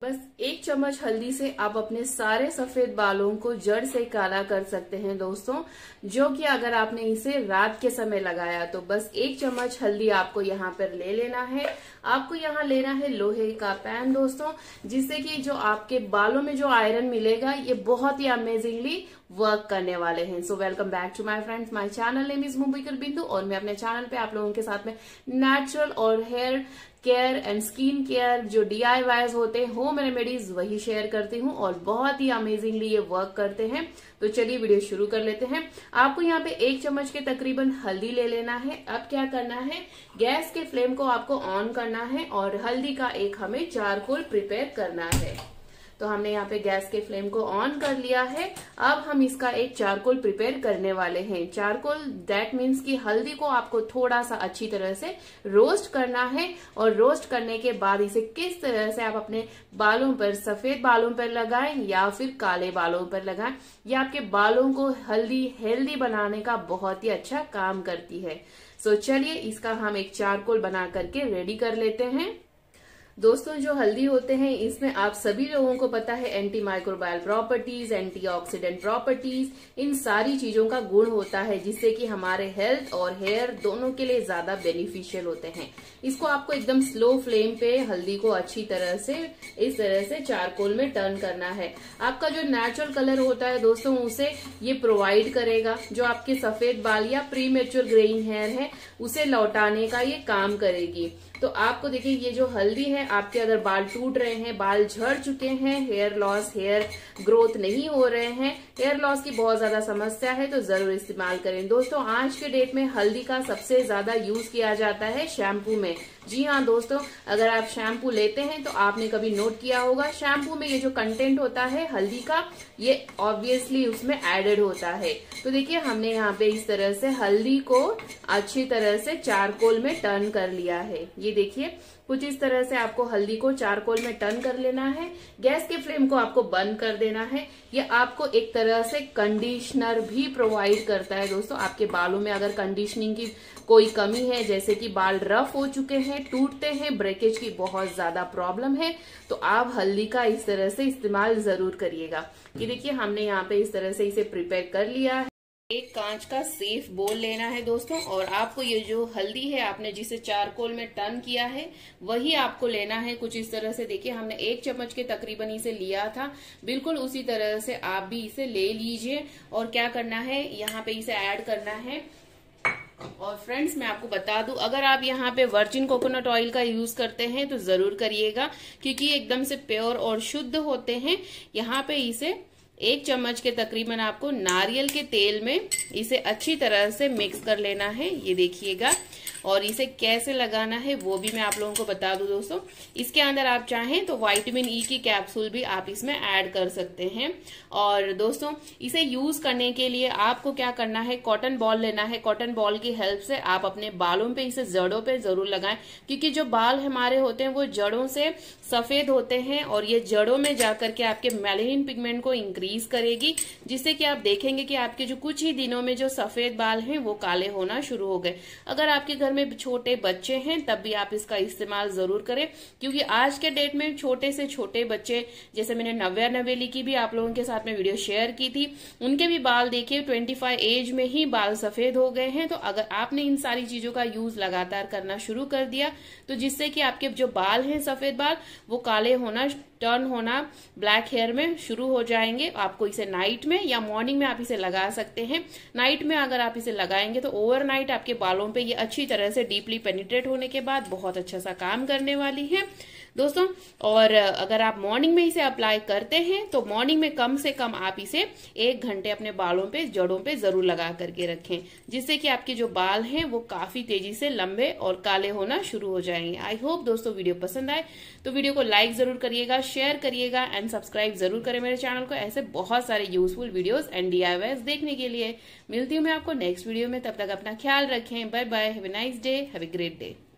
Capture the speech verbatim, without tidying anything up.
बस एक चम्मच हल्दी से आप अपने सारे सफेद बालों को जड़ से काला कर सकते हैं दोस्तों, जो कि अगर आपने इसे रात के समय लगाया तो बस एक चम्मच हल्दी आपको यहाँ पर ले लेना है। आपको यहाँ लेना है लोहे का पैन दोस्तों, जिससे कि जो आपके बालों में जो आयरन मिलेगा ये बहुत ही अमेजिंगली वर्क करने वाले हैं। So welcome back to my friends, my channel name is Mumbaikar Bindu और मैं अपने चैनल पे आप लोगों के साथ में नेचुरल और hair care and skin care जो डी आई वाईज होते हैं, होम रेमेडीज, वही शेयर करती हूँ और बहुत ही अमेजिंगली ये वर्क करते हैं। तो चलिए वीडियो शुरू कर लेते हैं। आपको यहाँ पे एक चम्मच के तकरीबन हल्दी ले लेना है। अब क्या करना है, गैस के फ्लेम को आपको ऑन करना है और हल्दी का एक हमें चारकोल प्रिपेयर करना है। तो हमने यहाँ पे गैस के फ्लेम को ऑन कर लिया है। अब हम इसका एक चारकोल प्रिपेयर करने वाले हैं। चारकोल दैट मीन्स कि हल्दी को आपको थोड़ा सा अच्छी तरह से रोस्ट करना है और रोस्ट करने के बाद इसे किस तरह से आप अपने बालों पर, सफेद बालों पर लगाएं या फिर काले बालों पर लगाएं, ये आपके बालों को हल्दी हेल्दी बनाने का बहुत ही अच्छा काम करती है। सो चलिए इसका हम एक चारकोल बना करके रेडी कर लेते हैं। दोस्तों जो हल्दी होते हैं इसमें आप सभी लोगों को पता है anti microbial properties, antioxidant properties, इन सारी चीजों का गुण होता है जिससे कि हमारे हेल्थ और हेयर दोनों के लिए ज्यादा बेनिफिशियल होते हैं। इसको आपको एकदम स्लो फ्लेम पे हल्दी को अच्छी तरह से इस तरह से चारकोल में टर्न करना है। आपका जो नेचुरल कलर होता है दोस्तों उसे ये प्रोवाइड करेगा। जो आपके सफेद बाल या प्री मेच्योर ग्रेइंग हेयर है उसे लौटाने का ये काम करेगी। तो आपको देखिए ये जो हल्दी है, आपके अगर बाल टूट रहे हैं, बाल झड़ चुके हैं, हेयर लॉस, हेयर ग्रोथ नहीं हो रहे हैं, हेयर लॉस की बहुत ज्यादा समस्या है, तो जरूर इस्तेमाल करें। दोस्तों आज के डेट में हल्दी का सबसे ज्यादा यूज किया जाता है शैम्पू में। जी हाँ दोस्तों, अगर आप शैम्पू लेते हैं तो आपने कभी नोट किया होगा शैम्पू में ये जो कंटेंट होता है हल्दी का, ये ऑब्वियसली उसमें एडेड होता है। तो देखिए हमने यहाँ पे इस तरह से हल्दी को अच्छी तरह से चारकोल में टर्न कर लिया है। ये देखिए कुछ इस तरह से आपको हल्दी को चारकोल में टर्न कर लेना है। गैस के फ्लेम को आपको बंद कर देना है। ये आपको एक तरह से कंडीशनर भी प्रोवाइड करता है दोस्तों। आपके बालों में अगर कंडीशनिंग की कोई कमी है, जैसे कि बाल रफ हो चुके हैं, टूटते हैं, ब्रेकेज की बहुत ज्यादा प्रॉब्लम है, तो आप हल्दी का इस तरह से इस्तेमाल जरूर करिएगा। ये देखिए हमने यहाँ पे इस तरह से इसे प्रिपेयर कर लिया है। एक कांच का सेफ बोल लेना है दोस्तों और आपको ये जो हल्दी है आपने जिसे चारकोल में टर्न किया है वही आपको लेना है कुछ इस तरह से। देखिए हमने एक चम्मच के तकरीबन इसे लिया था, बिल्कुल उसी तरह से आप भी इसे ले लीजिए। और क्या करना है, यहाँ पे इसे ऐड करना है। और फ्रेंड्स मैं आपको बता दूं, अगर आप यहाँ पे वर्जिन कोकोनट ऑयल का यूज करते हैं तो जरूर करिएगा, क्योंकि ये एकदम से प्योर और शुद्ध होते हैं। यहाँ पे इसे एक चम्मच के तकरीबन आपको नारियल के तेल में इसे अच्छी तरह से मिक्स कर लेना है। ये देखिएगा, और इसे कैसे लगाना है वो भी मैं आप लोगों को बता दूं दोस्तों। इसके अंदर आप चाहें तो विटामिन ई की कैप्सूल भी आप इसमें ऐड कर सकते हैं। और दोस्तों इसे यूज करने के लिए आपको क्या करना है, कॉटन बॉल लेना है। कॉटन बॉल की हेल्प से आप अपने बालों पे इसे जड़ों पे जरूर लगाएं, क्योंकि जो बाल हमारे होते हैं वो जड़ों से सफेद होते हैं और ये जड़ों में जाकर के आपके मेलानिन पिगमेंट को इंक्रीज करेगी, जिससे कि आप देखेंगे कि आपके जो कुछ ही दिनों में जो सफेद बाल हैं वो काले होना शुरू हो गए। अगर आपके घर में छोटे बच्चे हैं तब भी आप इसका इस्तेमाल जरूर करें, क्योंकि आज के डेट में छोटे से छोटे बच्चे, जैसे मैंने नव्या नवेली की भी आप लोगों के साथ में वीडियो शेयर की थी, उनके भी बाल देखिए पच्चीस एज में ही बाल सफेद हो गए हैं। तो अगर आपने इन सारी चीजों का यूज लगातार करना शुरू कर दिया तो जिससे कि आपके जो बाल हैं सफेद बाल वो काले होना, टर्न होना ब्लैक हेयर में शुरू हो जाएंगे। आपको इसे नाइट में या मॉर्निंग में आप इसे लगा सकते हैं। नाइट में अगर आप इसे लगाएंगे तो ओवरनाइट आपके बालों पे ये अच्छी तरह से डीपली पेनिट्रेट होने के बाद बहुत अच्छा सा काम करने वाली है दोस्तों। और अगर आप मॉर्निंग में इसे अप्लाई करते हैं तो मॉर्निंग में कम से कम आप इसे एक घंटे अपने बालों पे, जड़ों पे जरूर लगा करके रखें, जिससे कि आपके जो बाल हैं वो काफी तेजी से लंबे और काले होना शुरू हो जाएंगे। आई होप दोस्तों वीडियो पसंद आए तो वीडियो को लाइक जरूर करिएगा, शेयर करिएगा एंड सब्सक्राइब जरूर करें मेरे चैनल को, ऐसे बहुत सारे useful videos and D I Ys देखने के लिए। मिलती हूँ मैं आपको नेक्स्ट वीडियो में, तब तक अपना ख्याल रखें। Bye bye, have a nice day, have a great day.